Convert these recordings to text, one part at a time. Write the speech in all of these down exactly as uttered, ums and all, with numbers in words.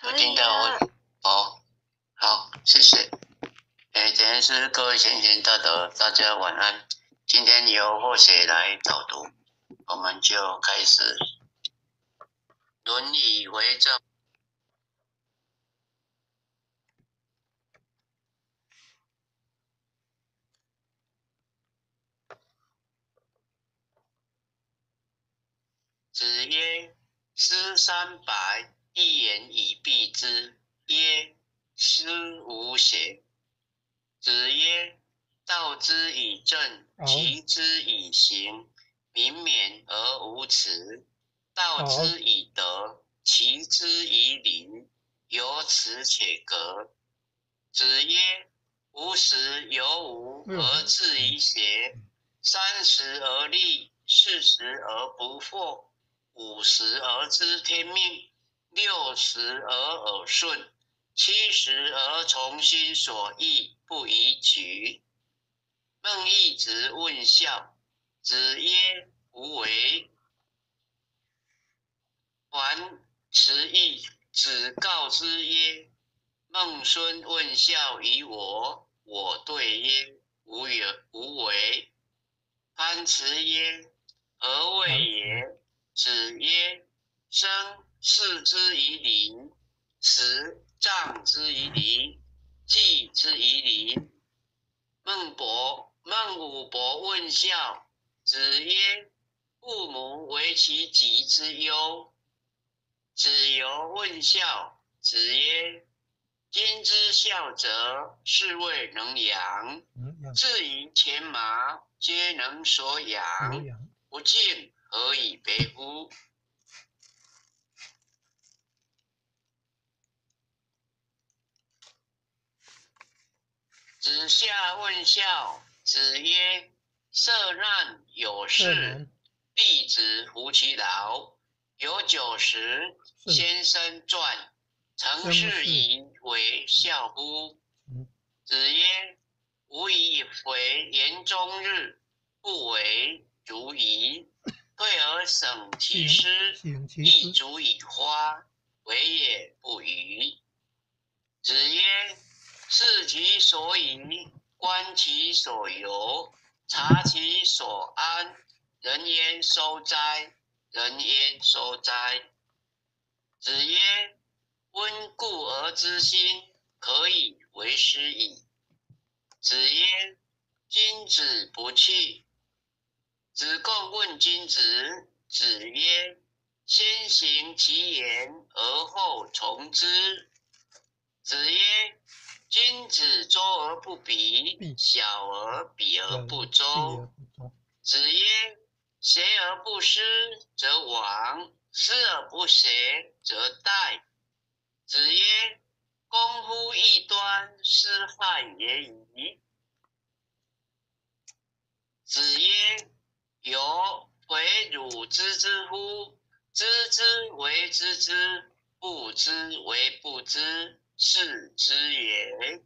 有听到我？哦，好，谢谢。诶，今天是各位先贤大德，大家晚安。今天由或写来导读，我们就开始。论以为证。子曰：诗三百，一言以蔽之。曰：诗无邪。子曰：道之以政，齐之以刑，民免而无耻；道之以德，齐之以礼，有耻且格。子曰：吾十有五而志于邪，三十而立，四十而不惑，五十而知天命，六十而耳顺，七十而从心所欲，不逾矩。孟懿子问孝，子曰：无为。还辞义，子告之曰：孟孙问孝于我，我对曰：无有无为。潘辞曰：何谓也？子曰：生事之以礼，死葬之以礼，祭之以礼。孟伯孟武伯问孝，子曰：父母为其疾之忧。子游问孝，子曰：今之孝者，是谓能养。至于犬马，皆能所养，不敬，何以别乎？子夏问孝，子曰：色难有事，弟子服其劳。有九十，先生传，曾是以为孝乎？子曰：吾以为言终日，不为如矣。退而省其师，亦足以花，为也不愚。子曰：视其所以，观其所由，察其所安，人焉收哉？人焉收哉？子曰：温故而知新，可以为师矣。子曰：君子不器。子贡问君子，子曰：先行其言，而后从之。子曰：君子周而不比，小而比而不周。子曰：学而不思则罔，思而不学则殆。子曰：公乎异端，斯害也已。子曰：有为汝知之乎？知之为知之，不知为不知，是知也。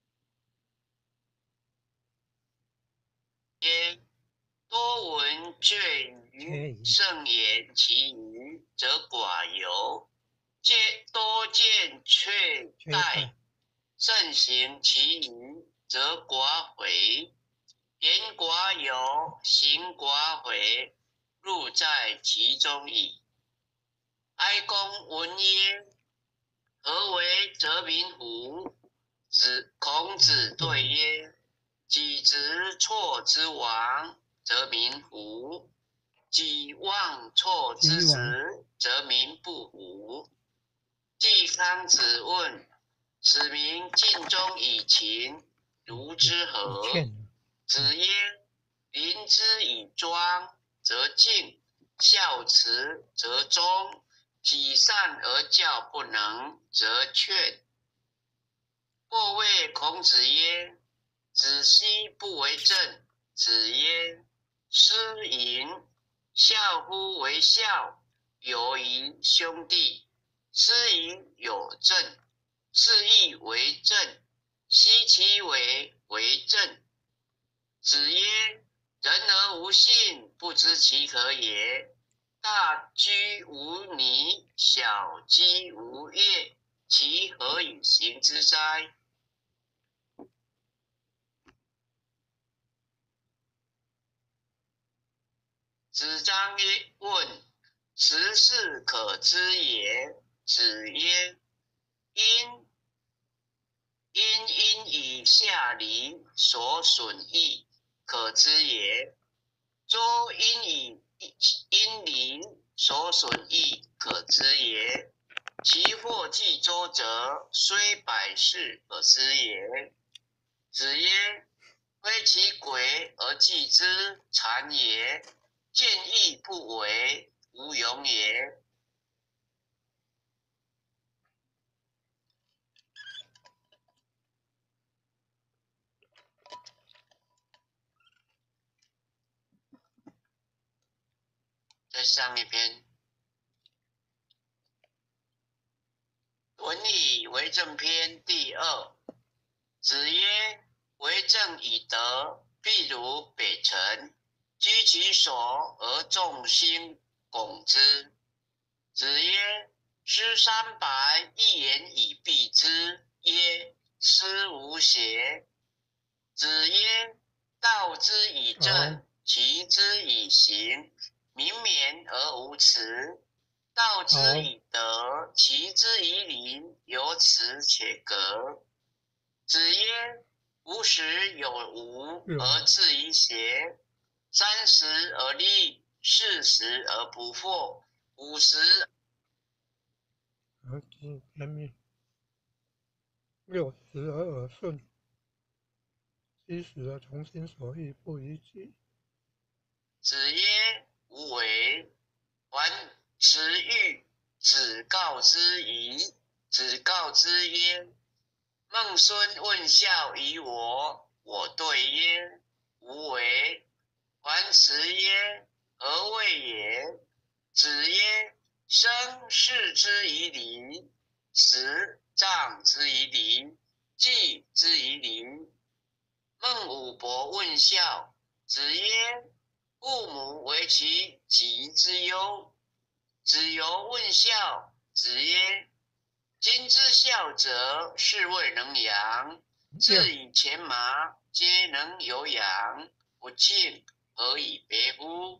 曰：多闻赘语，慎言其余，则寡尤；见多见却殆，慎行其余，则寡悔。言寡有，行寡悔，入在其中矣。哀公闻曰：何为则民乎？子孔子对曰：己执错之亡，则民服；己忘错之执，则民不服。季康子问：使民尽忠以勤，如之何？子曰：临之以庄，则敬；孝慈，则忠；己善而教不能，则劝。或谓孔子曰：子奚不为政？子曰：师淫。孝乎为孝，友谊兄弟。师淫有政，是亦为政，奚其为为政？子曰：人而无信，不知其可也。大居无泥，小几无业。 其何以行之哉？子张曰：问，十事可知也。子曰：因因因以下邻所损益，可知也。周因以因邻所损益，可知也。其祸既周者，虽百世可知也。子曰：非其鬼而祭之，谄也；见义不为，无勇也。再上一篇，《论语为政篇》第二。子曰：为政以德，必如北辰，居其所而众星拱之。子曰：诗三百，一言以蔽之。曰：诗无邪。子曰：道之以政，齐之以刑，民免而无辞。道之以德，齐之以礼，有辞且格。子曰：五十有无而志于邪，三十而立，四十而不惑，五十而知天命，六十而耳顺，七十而从心所欲不逾矩。 子曰：无为。还持欲，子告之疑。子告之曰：孟孙问孝于我，我对曰：无为。还持曰：何谓也？子曰：生事之以礼，死葬之以礼，祭之以礼。孟武伯问孝，子曰：父母为其疾之忧。子游问孝，子曰：今之孝者，是谓能养。自以前麻，皆能有养，不敬，何以别乎？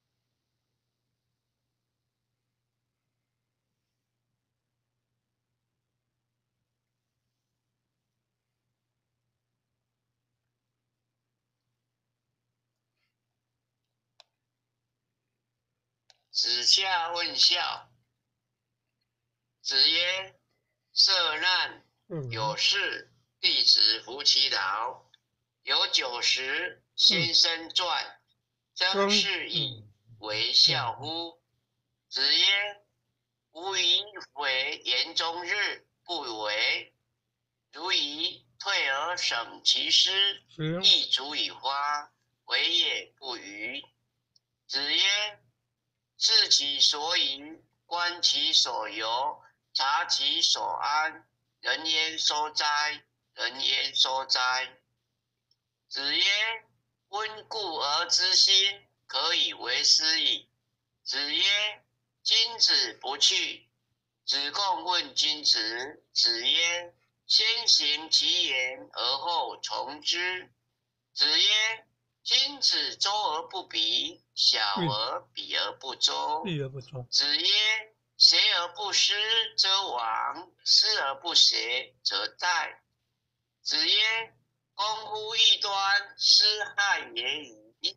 子夏问孝，子曰：色难，有事，弟子服其劳。有酒食，先生传，曾是以为孝乎？子曰：吾以为言中日，不为。如以退而省其师，亦足以花，为也不愚。子曰：视其所以，观其所由，察其所安。人焉收哉？人焉收哉？子曰：温故而知新，可以为师矣。子曰：君子不去。子贡问君子，子曰：先行其言，而后从之。子曰：君子周而不比，小而比而不周。子曰：学而不思则罔，思而不学则殆。子曰：公乎异端，斯害也已。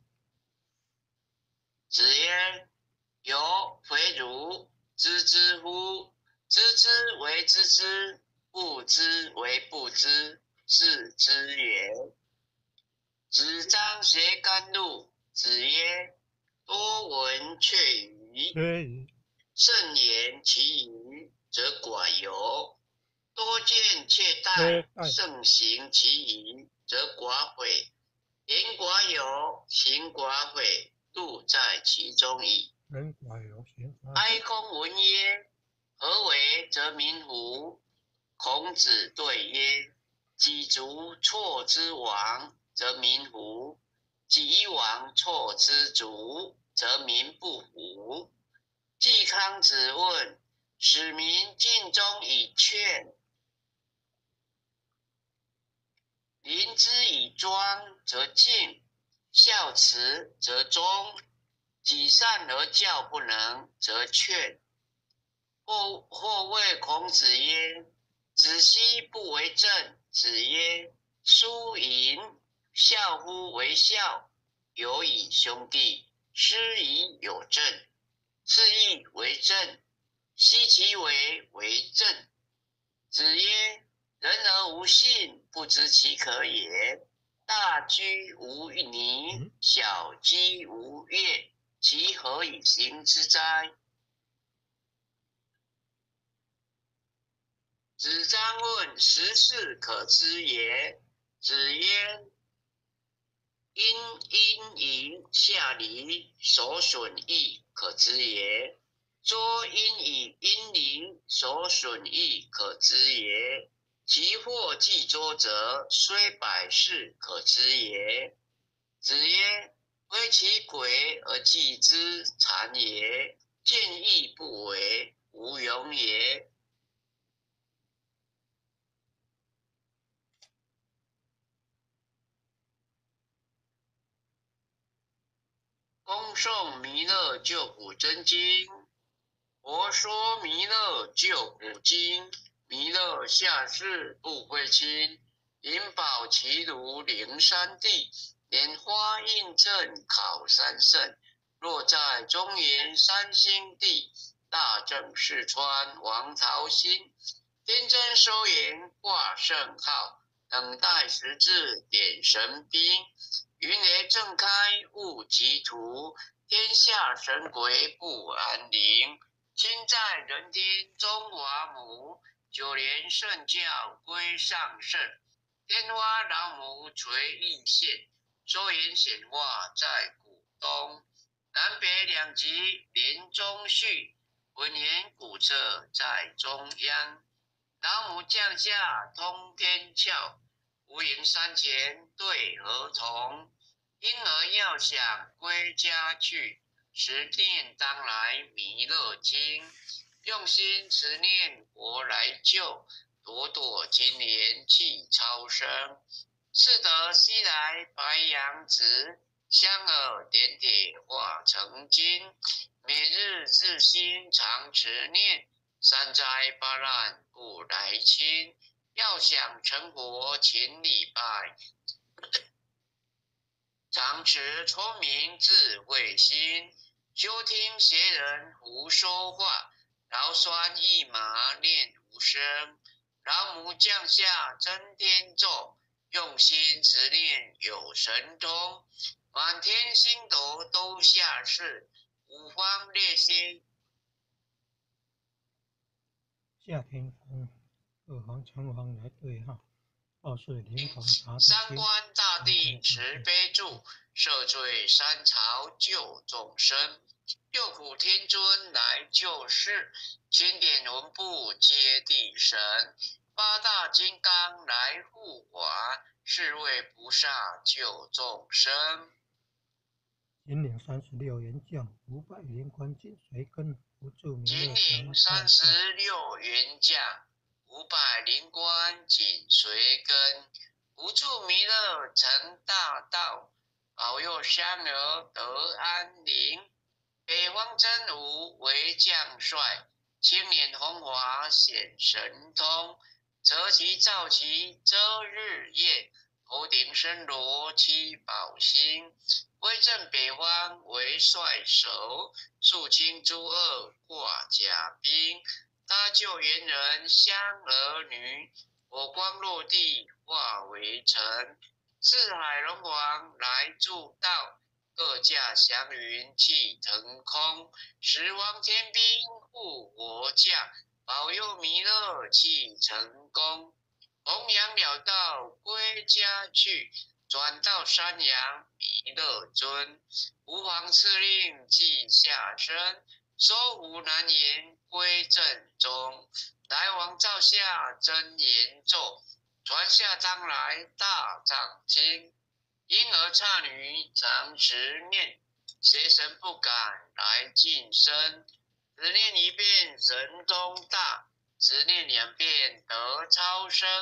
子曰：有非汝知之乎？知之为知之，不知为不知，是知也。子张学甘露。子曰：多闻却语，慎言其语，则寡尤；多见却殆，慎行其语，则寡悔。言寡有，行寡悔，度在其中矣。哀公闻曰：何为则民乎？孔子对曰：己足错之亡，则民乎？己亡错之足，则民不乎？季康子问：使民尽忠以劝， 行之以庄则敬，孝慈则忠，己善而教不能则劝。或或谓孔子曰：子奚不为政？子曰：叔淫，孝乎为孝，有以兄弟，师以有政，是亦为政，奚其为为政？子曰：人而无信，不知其可也。大居无泥，小居无月，其何以行之哉？子张问：十事可知也？子曰：因因以下离，所损益可知也。周因以因离，所损益可知也。其祸既周者，虽百事可知也。子曰：非其鬼而祭之，谄也；见义不为，无勇也。公宋弥勒救苦真经。佛说弥勒救苦经。弥勒下世不归亲，灵宝齐如灵山地，莲花印证考三圣。若在中原三星地，大正四川王朝兴。天真收言挂圣号，等待时至点神兵。云雷正开物极图，天下神鬼不安宁。亲在人天中华母，九莲圣教归上圣。天花老母垂义县，收言显化在古东。南北两极连中续，文言古册在中央。老母降下通天窍，无垠山前对河童。婴儿要想归家去，十念当来弥勒经。用心持念佛来救，朵朵金莲气超生。是得西来白杨子，香耳点点化成金。每日自心常持念，三灾八难不来侵。要想成佛勤礼拜，常持聪明智慧心。休听邪人胡说话，劳酸一马念无声。老母降下真天咒，用心持念有神通。满天星斗都下世，五方列星夏天风，二方城隍来对号，报岁灵童查三官大帝慈悲助，赦罪三朝救众生。六苦天尊来救世，经典文部接地神。八大金刚来护法，是为菩萨救众生。 引领三十六元将，五百灵官紧随跟，不住弥引勒领三十六元将，五百灵官紧随跟，不住弥勒成大道，保佑山儿得安宁。北方真武为将帅，青脸红华显神通。择其造其遮日夜，头顶身罗七宝星。威震北方为帅首，肃清诸恶挂甲兵。搭救猿人香儿女，火光落地化为尘。四海龙王来助道，各驾祥云气腾空。十方天兵护国将，保佑弥勒气成功。弘扬了道归家去，转到山阳弥勒尊。吾皇敕令记下生，收服难言归正宗。来往照下真言咒，传下当来大藏经。婴儿刹女常持念，邪神不敢来近身。只念一遍神通大，只念两遍得超生。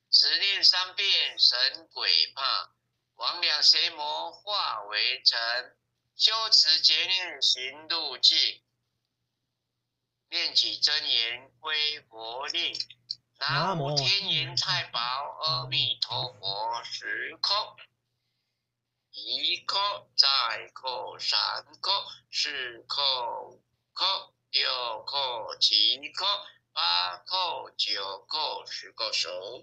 时令三变，神鬼怕。魍魉邪魔化为尘，修持劫念行路径。念起真言归佛令。南无天云太保阿弥陀佛，十叩。一叩，再叩，三叩，四叩，五叩，六叩，七叩，八叩，九叩，十叩手。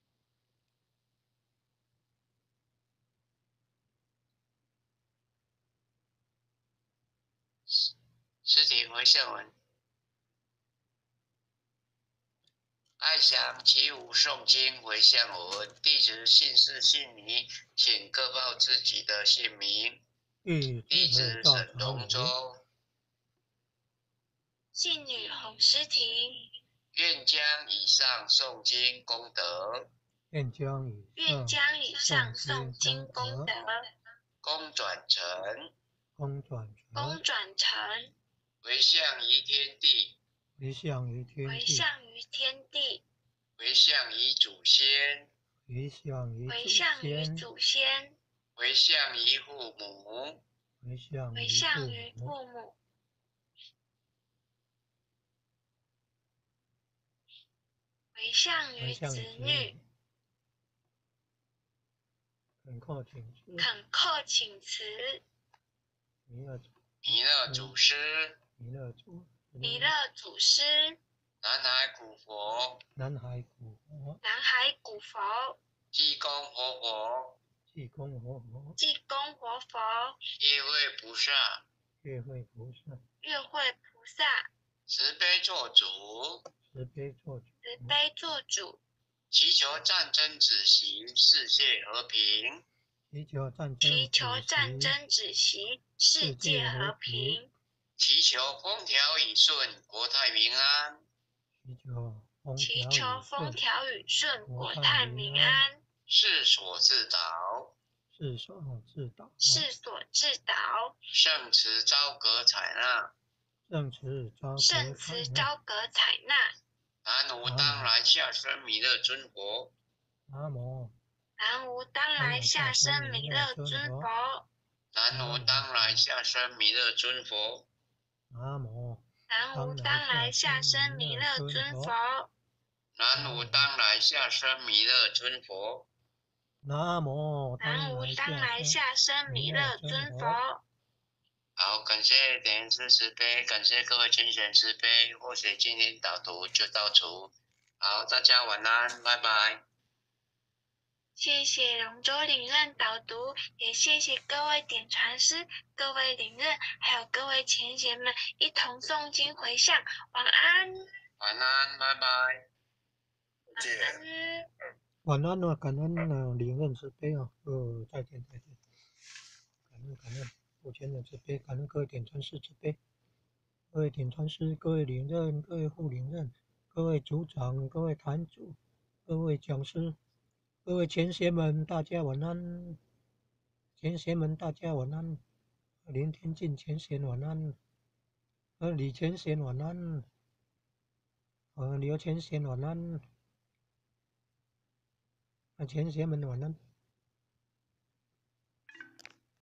尸体回向文。爱想起舞诵经回向文，弟子姓氏姓名，请各报自己的姓名。弟子沈龙舟， 姓女洪诗婷， 愿将以上诵经功德， 愿将以愿将以上诵经功德， 功转成， 功转功成， 转成， 回向于天地， 回向于天回地， 向于天地， 回向于祖先， 回向于祖回向于先， 祖先， 回向于父母， 回向回于向于父母， 父母，回向于子回向于子女， 女。恳叩请辞， 恳叩请辞。 弥勒弥勒祖师， 弥勒祖弥勒祖师， 南海古佛， 南海古佛， 南海古佛， 济公活佛， 济公活佛， 济公活佛， 业慧菩萨， 月慧菩萨， 月慧菩萨， 慈悲做主， 慈悲做主， 慈悲做主， 祈求战争止息，世界和平。 祈求战争祈求止息战争止息，世界和平。 祈求风调雨顺，国泰民安。 祈求风祈调雨求风顺， 调雨顺， 国泰国泰民民安。 世所自导， 世所自导， 世所自导， 圣慈昭格采纳。 圣慈昭圣格采纳。 慈昭格采纳。 南无当来下生弥勒尊佛。 南无南无当来下生弥勒尊佛。 南无当来下生弥勒尊佛。 南无南无当来下生弥勒尊佛。 南无当来下生弥勒尊佛。 南无南无当来下生弥勒尊佛。 好，感谢点恩师慈悲，感谢各位天选慈悲，或许今天导读就到此。好，大家晚安，拜拜。 谢谢龙舟领任导读，也谢谢各位点传师、各位领任，还有各位前贤们一同诵经回向。晚安。 晚安，拜拜。 晚安。 晚安啊，感恩啊，领任慈悲啊，呃，再见再见，感恩感恩。父亲的慈悲，感恩各位点传师慈悲，各位点传师、各位领任、各位副领任、各位组长、各位坛主、各位讲师、各位前贤们，大家晚安。前贤们，大家晚安。林天进前贤晚安，呃，李前贤晚安，呃，刘前贤晚安，呃，前贤们晚安。